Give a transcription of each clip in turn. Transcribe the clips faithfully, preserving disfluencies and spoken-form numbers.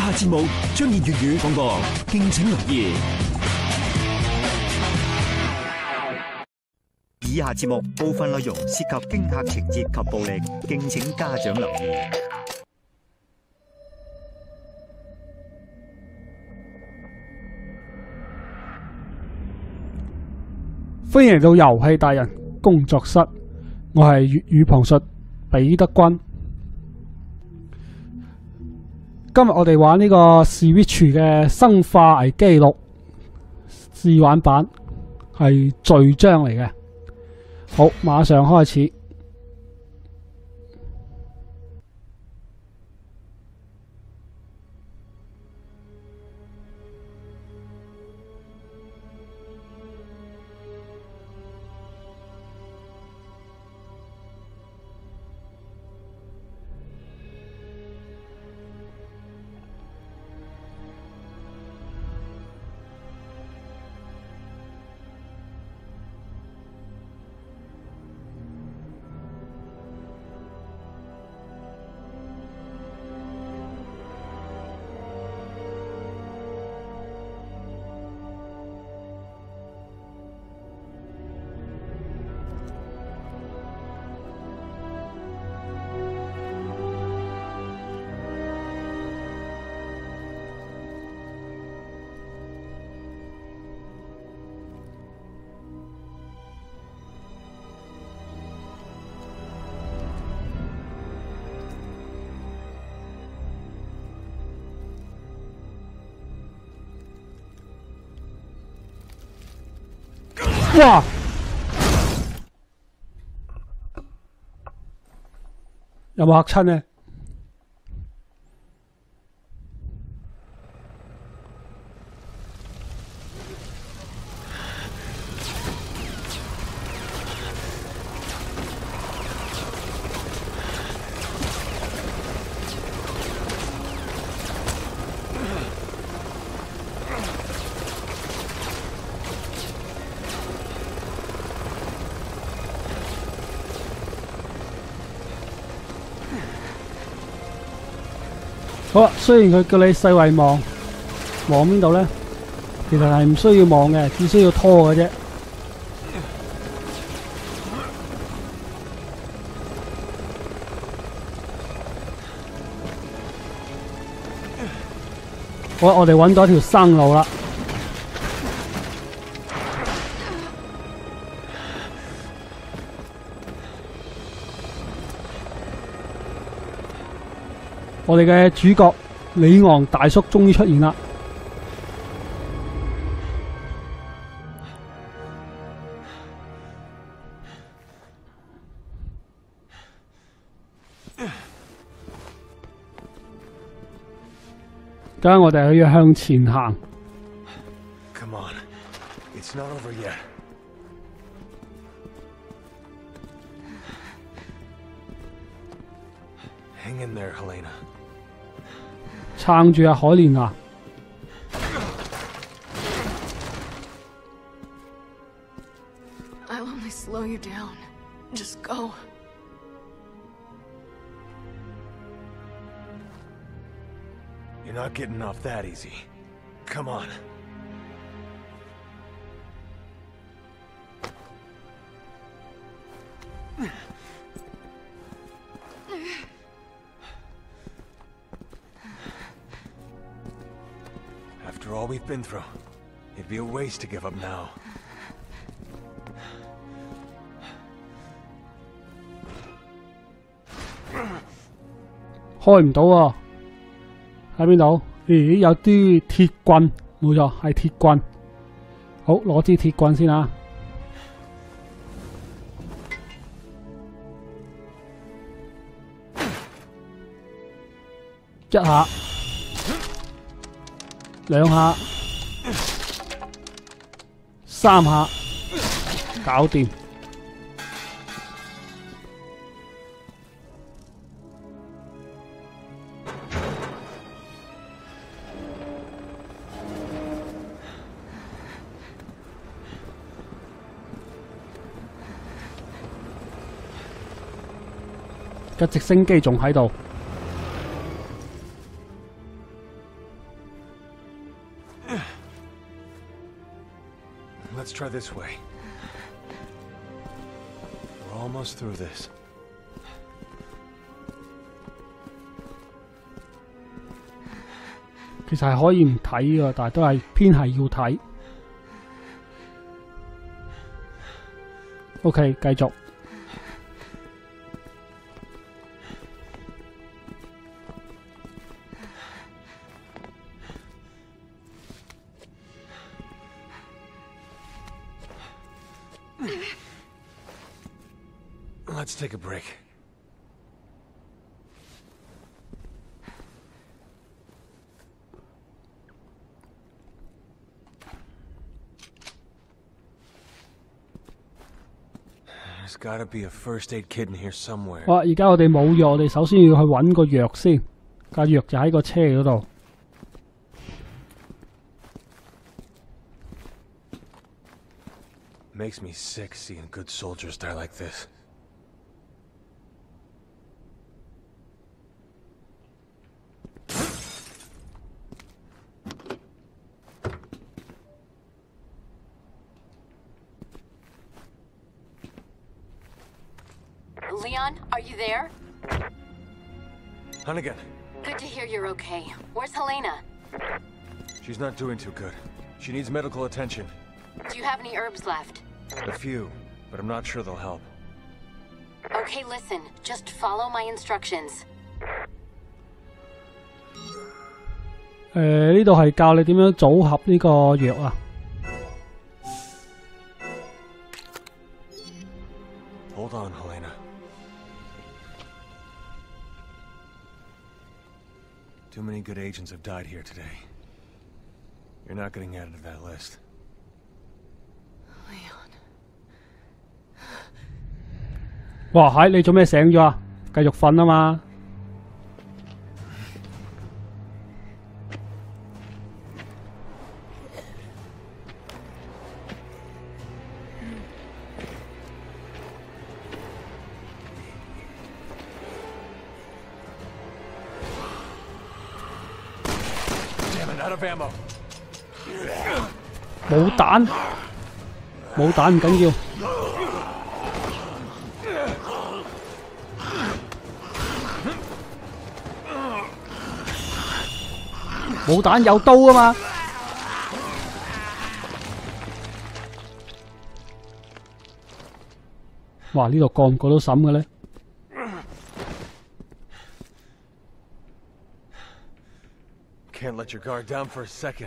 下節目將以粵語廣播，敬請留意。 以下節目部分內容涉及驚嚇情節及暴力，敬請家長留意。 歡迎嚟到遊戲大人工作室，我係粵語旁述彼得君。今日我哋玩呢個 Switch 嘅《生化危機六》試玩版，係序章嚟嘅。好，馬上開始。哇！有冇嚇親呢？好啦，雖然佢叫你四圍望，望邊度呢？其實係唔需要望嘅，只需要拖嘅啫。好啦，我哋揾到一條生路啦。我哋嘅主角李昂大叔終於出現啦！而家我哋要向前行。 Come on, it's not over yet. Hang in there, Helena. 撐住啊，海蓮娜！ I'll only slow you down. Just go. You're not getting off that easy. Come on. After all we've been through, it'd be a waste to give up now. 開唔到喎，喺邊度？咦，有啲鐵棍，冇錯，係鐵棍。好，攞支鐵棍先啊！一下。 兩下，三下，搞掂。架直升機仲喺度。 Let's try this way. We're almost through this. 其實係可以唔睇嘅，但係都係偏係要睇。OK， 繼續。 Let's take a break. There's gotta be a first aid kit in here somewhere. 好，而家我哋冇藥，我哋首先要去揾個藥先。架藥就喺個車嗰度。 Makes me sick seeing good soldiers die like this. Leon, are you there? Hunnigan, Good to hear you're okay. Where's Helena? she's not doing too good. She needs medical attention. Do you have any herbs left? A few, but I'm not sure they'll help. Okay, listen. Just follow my instructions. 誒呢度係教你點樣組合呢個藥啊。 Hold on, Helena. Too many good agents have died here today. You're not getting added to that list. Leon. 哇，係你做咩醒咗啊？繼續瞓啊嘛。 Damn it, out of ammo. 冇彈，冇彈唔緊要。冇彈有刀啊嘛！哇！呢度個唔個都審嘅咧？ Can't let your guard down for a second.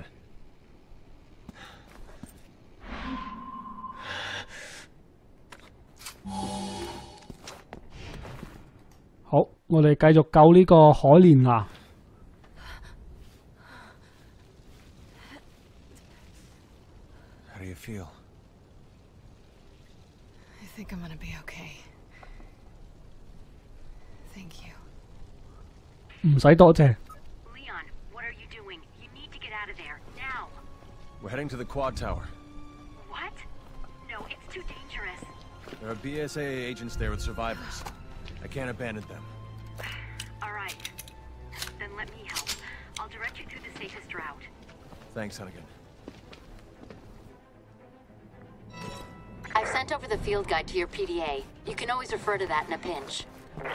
好，我哋繼續救呢個海蓮娜。 How do you feel? I think I'm gonna be okay. Thank you. 唔使多謝。 Leon, what are you doing? You need to get out of there, now. We're heading to the quad tower. What? No, it's too dangerous. There are B S A A agents there with survivors. I can't abandon them. All right. Then let me help. I'll direct you through the safest route. Thanks, Hunnigan. I've sent over the field guide to your P D A. You can always refer to that in a pinch.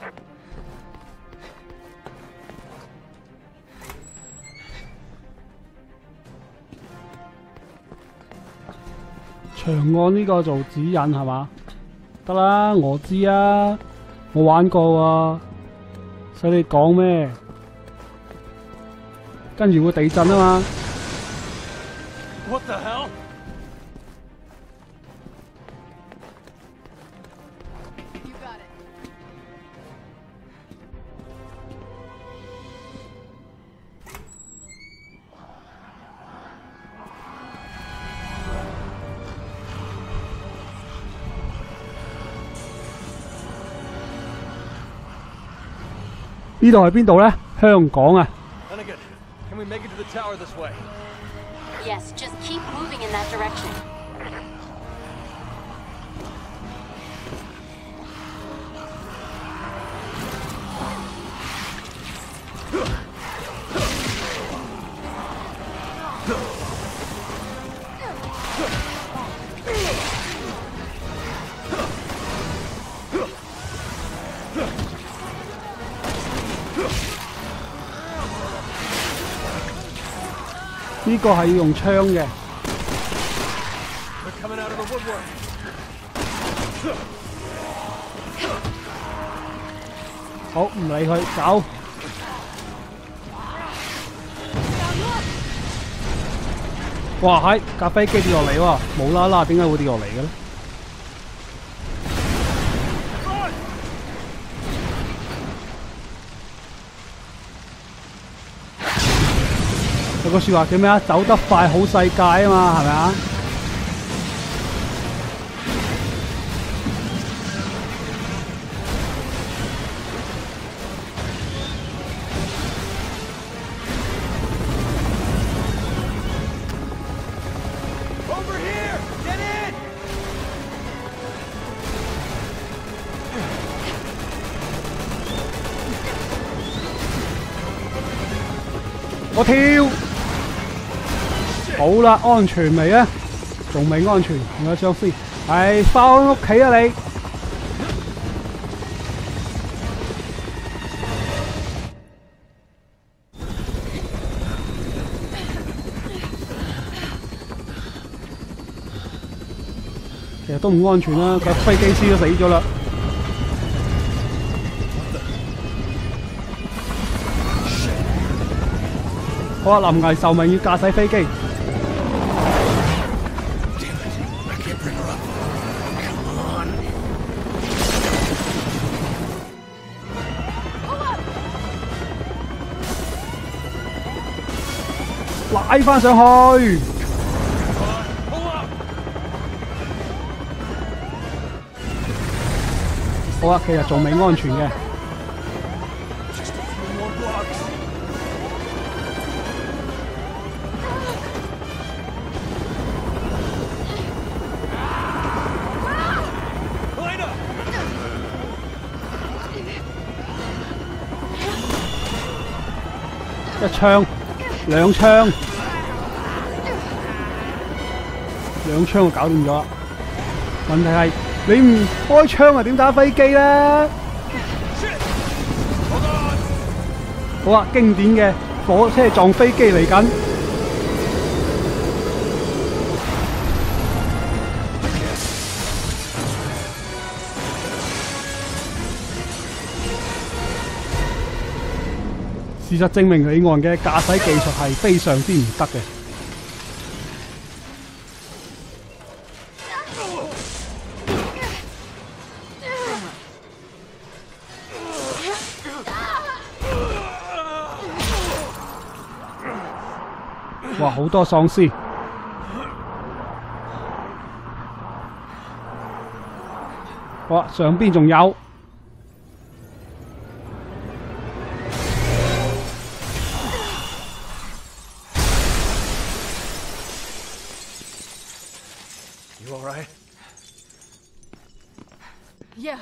長按呢個做指引係嘛？得啦，我知啊，我玩過啊，使你講咩？跟住會地震啊嘛！ What the hell? You got it. 呢度係邊度咧？香港啊！ Hunnigan, can we make it to the tower this way? Yes, just keep moving in that direction. 呢個係要用槍嘅。 They're coming out of the woodwork. 好，唔理佢，走。哇！喺架飛機跌落嚟喎，冇啦啦，點解會跌落嚟嘅咧？有個説話叫咩啊？走得快好世界啊嘛，係咪啊？ Over here! Get in! 我跳。好啦，安全未啊？仲未安全，仲有僵屍。係翻屋企啊你！其實都唔安全啦，個飛機師都死咗啦。好啊，臨危受命要駕駛飛機。 拉翻上去。好啊，其實仲未安全嘅。一槍。 兩槍，兩槍就搞掂咗。問題係你唔開槍啊，點打飛機咧？好啊，經典嘅火車撞飛機嚟緊。事實證明，李昂嘅駕駛技術係非常之唔得嘅。哇！好多喪屍。哇！上邊仲有。 You all right? Yeah.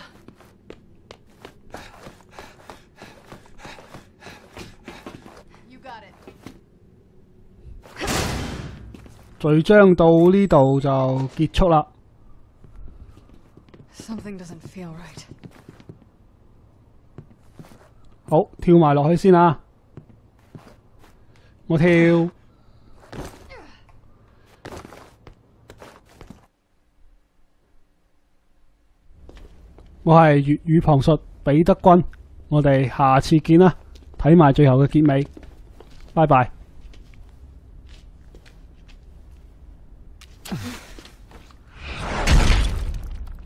序章到呢度就結束啦。 Something doesn't feel right. 好，跳埋落去先啊！我跳。我係粵語旁述彼得君，我哋下次見啦！睇埋最後嘅結尾，拜拜。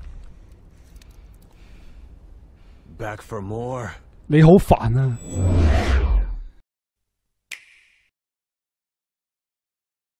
Back for more. 你好煩啊！